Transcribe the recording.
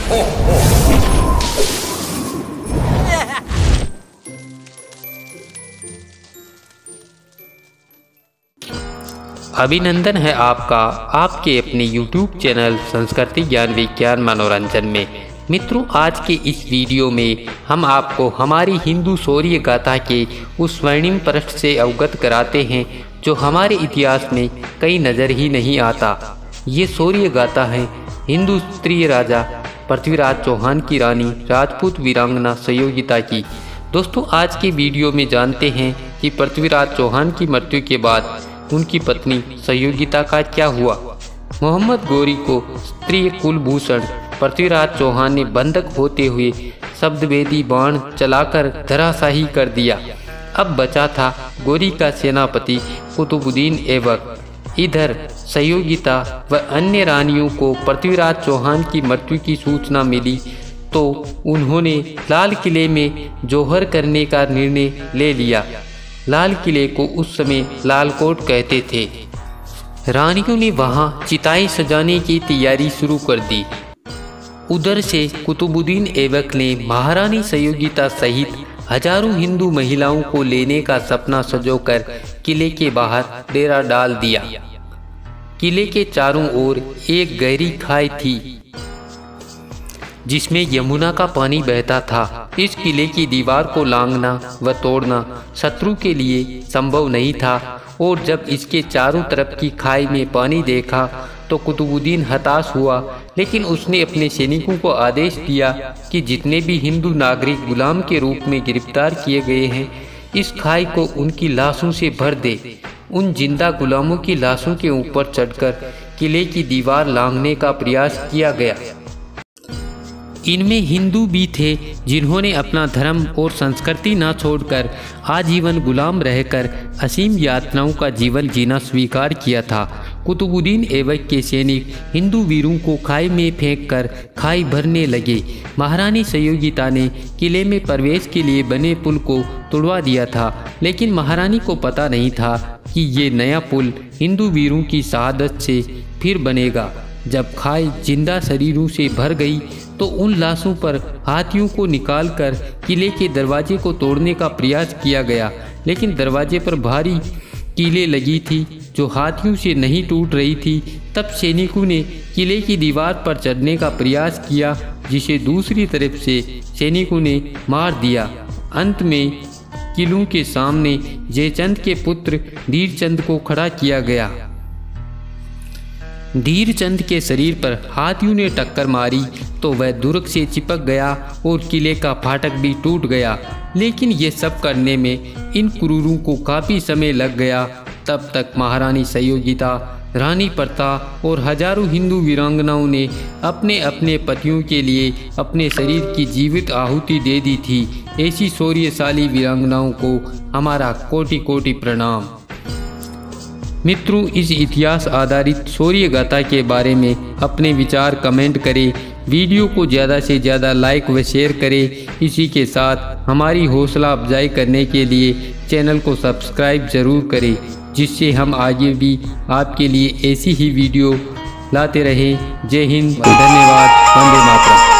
अभिनंदन है आपका आपके अपने YouTube चैनल संस्कृति ज्ञान विज्ञान मनोरंजन में। मित्रों, आज के इस वीडियो में हम आपको हमारी हिंदू शौर्य गाथा के उस स्वर्णिम पृष्ठ से अवगत कराते हैं जो हमारे इतिहास में कहीं नज़र ही नहीं आता। ये शौर्य गाथा है हिंदू स्त्री राजा पृथ्वीराज चौहान की रानी राजपूत वीरांगना संयोगिता की। दोस्तों, आज के वीडियो में जानते हैं कि पृथ्वीराज चौहान की मृत्यु के बाद उनकी पत्नी संयोगिता का क्या हुआ। मोहम्मद गौरी को स्त्री कुलभूषण पृथ्वीराज चौहान ने बंधक होते हुए शब्दवेदी बाण चलाकर धराशाही कर दिया। अब बचा था गौरी का सेनापति कुतुबुद्दीन ऐबक। इधर संयोगिता व अन्य रानियों को पृथ्वीराज चौहान की मृत्यु की सूचना मिली तो उन्होंने लाल किले में जौहर करने का निर्णय ले लिया। लाल किले को उस समय लालकोट कहते थे। रानियों ने वहां चिताएं सजाने की तैयारी शुरू कर दी। उधर से कुतुबुद्दीन ऐबक ने महारानी संयोगिता सहित हजारों हिंदू महिलाओं को लेने का सपना संजोकर किले के बाहर डेरा डाल दिया। किले के चारों ओर एक गहरी खाई थी जिसमें यमुना का पानी बहता था। इस किले की दीवार को लांघना व तोड़ना शत्रु के लिए संभव नहीं था और जब इसके चारों तरफ की खाई में पानी देखा तो कुतुबुद्दीन हताश हुआ, लेकिन उसने अपने सैनिकों को आदेश दिया कि जितने भी हिंदू नागरिक गुलाम के रूप में गिरफ्तार किए गए हैं इस खाई को उनकी लाशों से भर दे। उन जिंदा गुलामों की लाशों के ऊपर चढ़कर किले की दीवार लांघने का प्रयास किया गया। इनमें हिंदू भी थे जिन्होंने अपना धर्म और संस्कृति न छोड़कर आजीवन गुलाम रहकर असीम यातनाओं का जीवन जीना स्वीकार किया था। कुतुबुद्दीन ऐबक के सैनिक हिंदू वीरों को खाई में फेंककर खाई भरने लगे। महारानी संयोगिता ने किले में प्रवेश के लिए बने पुल को तोड़वा दिया था, लेकिन महारानी को पता नहीं था कि ये नया पुल हिंदू वीरों की शहादत से फिर बनेगा। जब खाई जिंदा शरीरों से भर गई तो उन लाशों पर हाथियों को निकालकर किले के दरवाजे को तोड़ने का प्रयास किया गया, लेकिन दरवाजे पर भारी कीलें लगी थी जो हाथियों से नहीं टूट रही थी। तब सैनिकों ने किले की दीवार पर चढ़ने का प्रयास किया जिसे दूसरी तरफ से सैनिकों ने मार दिया। अंत में किलों के सामने जयचंद के पुत्र धीरचंद को खड़ा किया गया। धीरचंद के शरीर पर हाथियों ने टक्कर मारी तो वह दुर्ग से चिपक गया और किले का फाटक भी टूट गया, लेकिन ये सब करने में इन क्रूरों को काफ़ी समय लग गया। तब तक महारानी संयोगिता, रानी प्रथा और हजारों हिंदू वीरांगनाओं ने अपने अपने पतियों के लिए अपने शरीर की जीवित आहुति दे दी थी। ऐसी शौर्यशाली वीरांगनाओं को हमारा कोटि कोटि प्रणाम। मित्रों, इस इतिहास आधारित शौर्य गाथा के बारे में अपने विचार कमेंट करें। वीडियो को ज़्यादा से ज़्यादा लाइक व शेयर करें। इसी के साथ हमारी हौसला अफजाई करने के लिए चैनल को सब्सक्राइब ज़रूर करें, जिससे हम आगे भी आपके लिए ऐसी ही वीडियो लाते रहें। जय हिंद, धन्यवाद, वंदे मातरम।